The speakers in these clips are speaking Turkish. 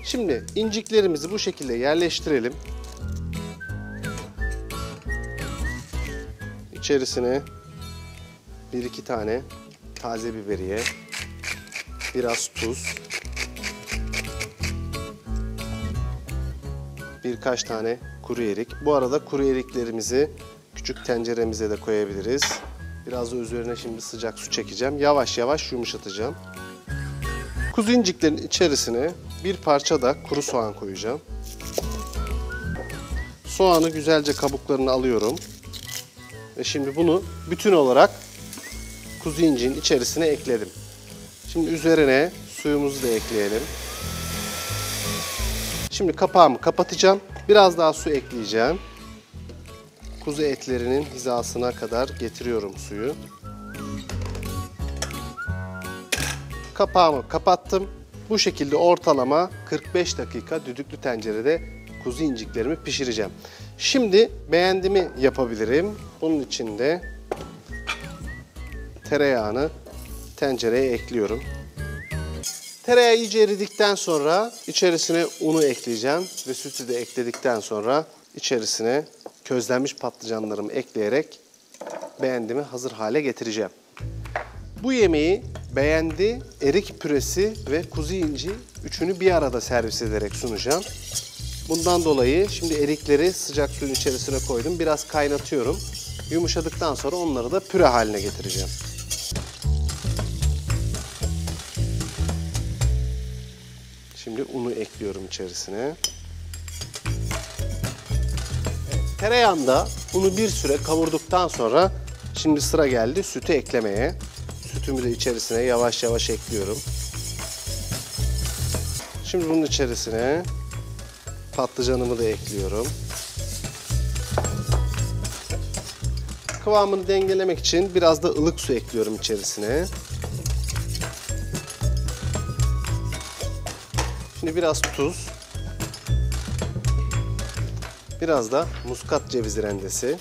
Şimdi inciklerimizi bu şekilde yerleştirelim. İçerisine 1-2 tane taze biberiye, biraz tuz, birkaç tane kuru erik. Bu arada kuru eriklerimizi küçük tenceremize de koyabiliriz. Biraz da üzerine şimdi sıcak su çekeceğim. Yavaş yavaş yumuşatacağım. Kuzu inciklerin içerisine bir parça da kuru soğan koyacağım. Soğanı güzelce kabuklarını alıyorum. Ve şimdi bunu bütün olarak kuzu inciğin içerisine ekledim. Şimdi üzerine suyumuzu da ekleyelim. Şimdi kapağımı kapatacağım. Biraz daha su ekleyeceğim. Kuzu etlerinin hizasına kadar getiriyorum suyu. Kapağımı kapattım. Bu şekilde ortalama 45 dakika düdüklü tencerede kuzu inciklerimi pişireceğim. Şimdi beğendimi yapabilirim. Bunun için de tereyağını tencereye ekliyorum. Tereyağı iyice eridikten sonra içerisine unu ekleyeceğim ve sütü de ekledikten sonra içerisine közlenmiş patlıcanlarımı ekleyerek beğendimi hazır hale getireceğim. Bu yemeği beğendi, erik püresi ve kuzu inci üçünü bir arada servis ederek sunacağım. Bundan dolayı şimdi erikleri sıcak suyun içerisine koydum. Biraz kaynatıyorum. Yumuşadıktan sonra onları da püre haline getireceğim. Şimdi unu ekliyorum içerisine. Tereyağında unu bir süre kavurduktan sonra şimdi sıra geldi sütü eklemeye. Sütümü de içerisine yavaş yavaş ekliyorum. Şimdi bunun içerisine patlıcanımı da ekliyorum. Kıvamını dengelemek için biraz da ılık su ekliyorum içerisine. Şimdi biraz tuz. Biraz da muskat cevizi rendesi.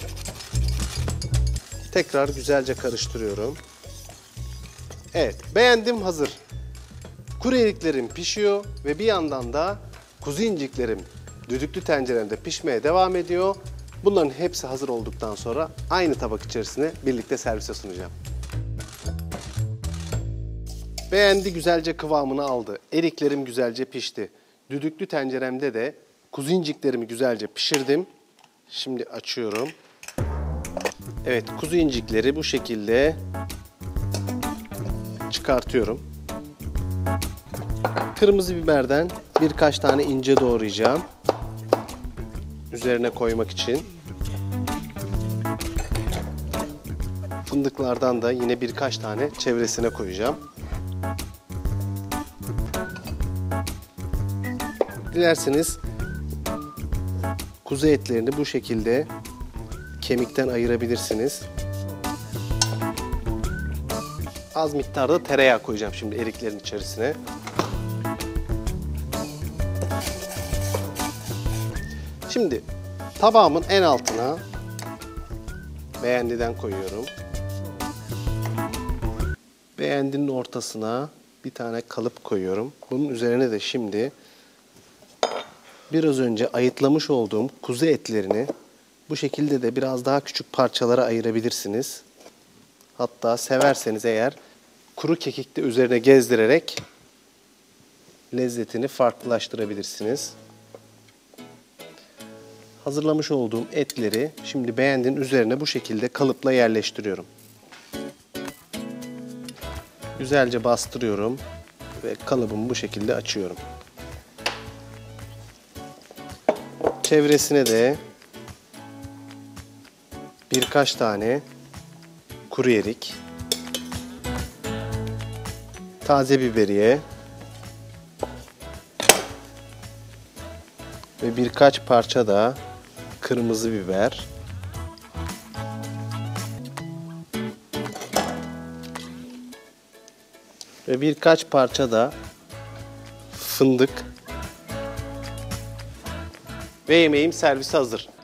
Tekrar güzelce karıştırıyorum. Evet, beğendim hazır. Kuru eriklerim pişiyor ve bir yandan da kuzu inciklerim düdüklü tenceremde pişmeye devam ediyor. Bunların hepsi hazır olduktan sonra aynı tabak içerisine birlikte servise sunacağım. Beğendi, güzelce kıvamını aldı. Eriklerim güzelce pişti. Düdüklü tenceremde de kuzu inciklerimi güzelce pişirdim. Şimdi açıyorum. Evet, kuzu incikleri bu şekilde çıkartıyorum. Kırmızı biberden birkaç tane ince doğrayacağım. Üzerine koymak için. Fındıklardan da yine birkaç tane çevresine koyacağım. Dilerseniz kuzu etlerini bu şekilde kemikten ayırabilirsiniz. Az miktarda tereyağı koyacağım şimdi eriklerin içerisine. Şimdi tabağımın en altına beğendiden koyuyorum. Beğendinin ortasına bir tane kalıp koyuyorum. Bunun üzerine de şimdi biraz önce ayıtlamış olduğum kuzu etlerini bu şekilde de biraz daha küçük parçalara ayırabilirsiniz. Hatta severseniz eğer kuru kekik de üzerine gezdirerek lezzetini farklılaştırabilirsiniz. Hazırlamış olduğum etleri şimdi beğendinin üzerine bu şekilde kalıpla yerleştiriyorum. Güzelce bastırıyorum ve kalıbımı bu şekilde açıyorum. Çevresine de birkaç tane kuru erik, taze biberiye ve birkaç parça da kırmızı biber. Ve birkaç parça da fındık. Ve yemeğim servise hazır.